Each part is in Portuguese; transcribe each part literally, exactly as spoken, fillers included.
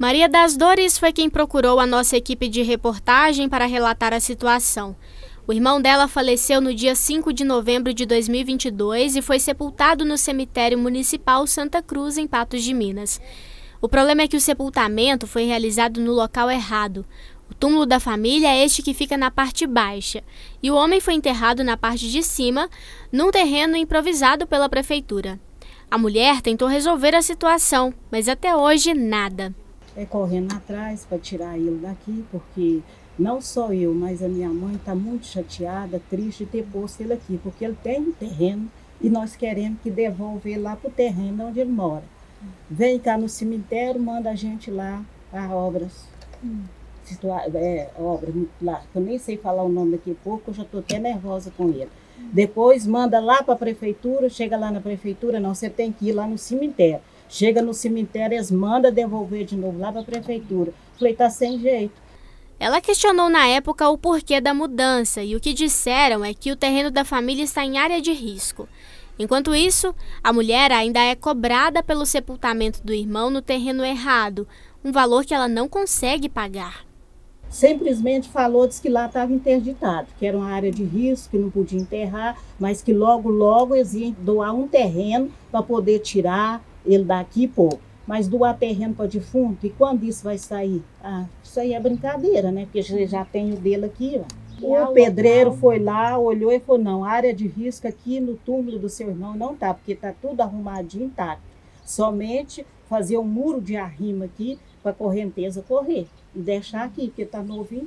Maria das Dores foi quem procurou a nossa equipe de reportagem para relatar a situação. O irmão dela faleceu no dia cinco de novembro de dois mil e vinte e dois e foi sepultado no cemitério municipal Santa Cruz, em Patos de Minas. O problema é que o sepultamento foi realizado no local errado. O túmulo da família é este que fica na parte baixa, e o homem foi enterrado na parte de cima, num terreno improvisado pela prefeitura. A mulher tentou resolver a situação, mas até hoje nada. É correndo atrás para tirar ele daqui, porque não só eu, mas a minha mãe está muito chateada, triste de ter posto ele aqui, porque ele tem um terreno e nós queremos que devolva ele lá para o terreno onde ele mora. Vem cá no cemitério, manda a gente lá para obras. Hum. Situa é, obras lá, eu nem sei falar o nome daqui a pouco, eu já estou até nervosa com ele. Hum. Depois manda lá para a prefeitura, chega lá na prefeitura, não, você tem que ir lá no cemitério. Chega no cemitério, eles mandam devolver de novo lá para a prefeitura. Falei, tá sem jeito. Ela questionou na época o porquê da mudança e o que disseram é que o terreno da família está em área de risco. Enquanto isso, a mulher ainda é cobrada pelo sepultamento do irmão no terreno errado, um valor que ela não consegue pagar. Simplesmente falou, disse que lá estava interditado, que era uma área de risco, que não podia enterrar, mas que logo, logo eles iam doar um terreno para poder tirar ele daqui, pô. Mas doar terreno para defunto, e quando isso vai sair? Ah, isso aí é brincadeira, né? Porque já, já tem o dele aqui, ó. O pedreiro foi lá, olhou e falou, não, área de risco aqui no túmulo do seu irmão não tá, porque tá tudo arrumadinho, intacto. Somente fazer um muro de arrimo aqui para a correnteza correr e deixar aqui, porque tá novinho.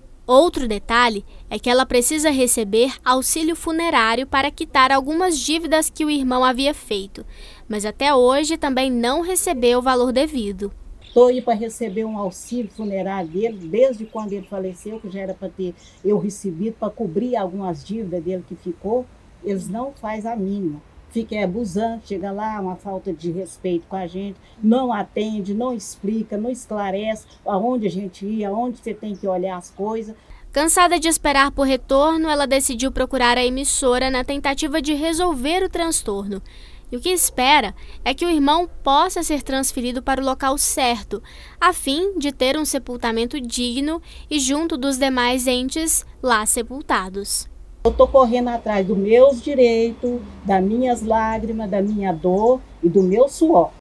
Outro detalhe é que ela precisa receber auxílio funerário para quitar algumas dívidas que o irmão havia feito, mas até hoje também não recebeu o valor devido. Estou aí para receber um auxílio funerário dele, desde quando ele faleceu, que já era para ter eu recebido, para cobrir algumas dívidas dele que ficou, eles não fazem a mínima. Fica abusando, chega lá, uma falta de respeito com a gente, não atende, não explica, não esclarece aonde a gente ia, aonde você tem que olhar as coisas. Cansada de esperar por retorno, ela decidiu procurar a emissora na tentativa de resolver o transtorno. E o que espera é que o irmão possa ser transferido para o local certo, a fim de ter um sepultamento digno e junto dos demais entes lá sepultados. Eu estou correndo atrás dos meus direitos, das minhas lágrimas, da minha dor e do meu suor.